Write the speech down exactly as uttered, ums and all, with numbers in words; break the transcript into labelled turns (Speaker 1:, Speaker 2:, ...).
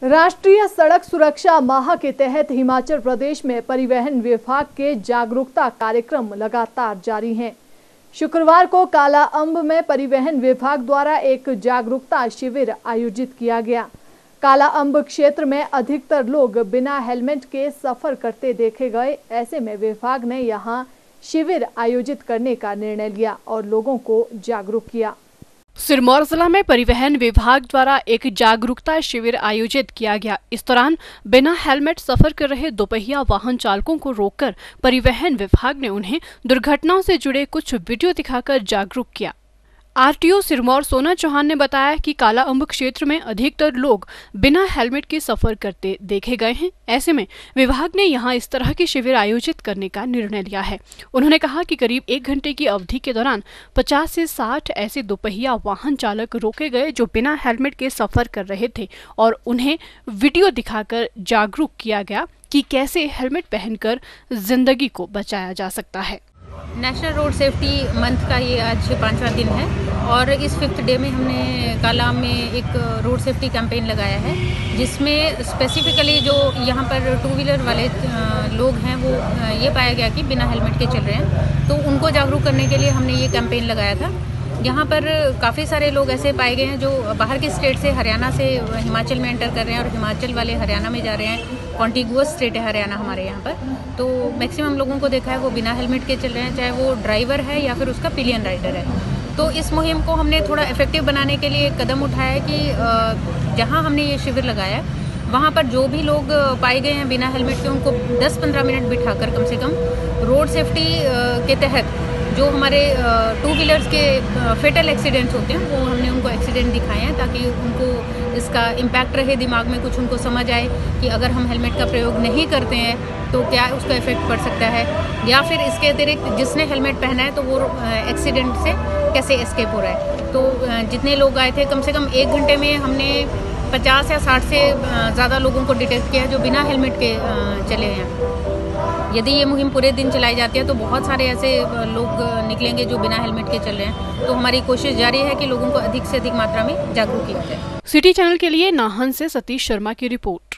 Speaker 1: राष्ट्रीय सड़क सुरक्षा माह के तहत हिमाचल प्रदेश में परिवहन विभाग के जागरूकता कार्यक्रम लगातार जारी हैं। शुक्रवार को काला अम्ब में परिवहन विभाग द्वारा एक जागरूकता शिविर आयोजित किया गया। काला अम्ब क्षेत्र में अधिकतर लोग बिना हेलमेट के सफर करते देखे गए। ऐसे में विभाग ने यहां शिविर आयोजित करने का निर्णय लिया और लोगों को जागरूक किया।
Speaker 2: सिरमौर जिला में परिवहन विभाग द्वारा एक जागरूकता शिविर आयोजित किया गया। इस दौरान बिना हेलमेट सफर कर रहे दोपहिया वाहन चालकों को रोककर परिवहन विभाग ने उन्हें दुर्घटनाओं से जुड़े कुछ वीडियो दिखाकर जागरूक किया। आरटीओ सिरमौर सोना चौहान ने बताया कि काला अम्ब क्षेत्र में अधिकतर लोग बिना हेलमेट के सफर करते देखे गए हैं। ऐसे में विभाग ने यहां इस तरह के शिविर आयोजित करने का निर्णय लिया है। उन्होंने कहा कि करीब एक घंटे की अवधि के दौरान पचास से साठ ऐसे दोपहिया वाहन चालक रोके गए जो बिना हेलमेट के सफर कर रहे थे और उन्हें वीडियो दिखाकर जागरूक किया गया कि कैसे हेलमेट पहनकर जिंदगी को बचाया जा सकता है।
Speaker 3: नेशनल रोड सेफ्टी मंथ का ये आज पाँचवा दिन है और इस फिफ्थ डे में हमने काला अम्ब में एक रोड सेफ्टी कैंपेन लगाया है, जिसमें स्पेसिफिकली जो यहाँ पर टू व्हीलर वाले लोग हैं वो ये पाया गया कि बिना हेलमेट के चल रहे हैं, तो उनको जागरूक करने के लिए हमने ये कैंपेन लगाया था। यहाँ पर काफ़ी सारे लोग ऐसे पाए गए हैं जो बाहर के स्टेट से, हरियाणा से हिमाचल में एंटर कर रहे हैं और हिमाचल वाले हरियाणा में जा रहे हैं। कॉन्टिगुअस स्टेट है हरियाणा हमारे यहाँ पर, तो मैक्सिमम लोगों को देखा है वो बिना हेलमेट के चल रहे हैं, चाहे वो ड्राइवर है या फिर उसका पिलियन राइडर है। तो इस मुहिम को हमने थोड़ा इफेक्टिव बनाने के लिए कदम उठाया है कि जहाँ हमने ये शिविर लगाया है वहाँ पर जो भी लोग पाए गए हैं बिना हेलमेट के, उनको दस पंद्रह मिनट बिठाकर कम से कम रोड सेफ्टी के तहत जो हमारे टू व्हीलर्स के फेटल एक्सीडेंट्स होते हैं वो हमने उनको एक्सीडेंट दिखाए हैं, ताकि उनको इसका इम्पैक्ट रहे दिमाग में, कुछ उनको समझ आए कि अगर हम हेलमेट का प्रयोग नहीं करते हैं तो क्या उसका इफेक्ट पड़ सकता है, या फिर इसके अतिरिक्त जिसने हेलमेट पहना है तो वो एक्सीडेंट से कैसे एस्केप हो रहा है। तो जितने लोग आए थे, कम से कम एक घंटे में हमने पचास या साठ से ज़्यादा लोगों को डिटेक्ट किया जो बिना हेलमेट के चले हैं। यदि ये मुहिम पूरे दिन चलाई जाती है तो बहुत सारे ऐसे लोग निकलेंगे जो बिना हेलमेट के चल रहे हैं। तो हमारी कोशिश जारी है कि लोगों को अधिक से अधिक मात्रा में जागरूक किया जाए।
Speaker 2: सिटी चैनल के लिए नाहन से सतीश शर्मा की रिपोर्ट।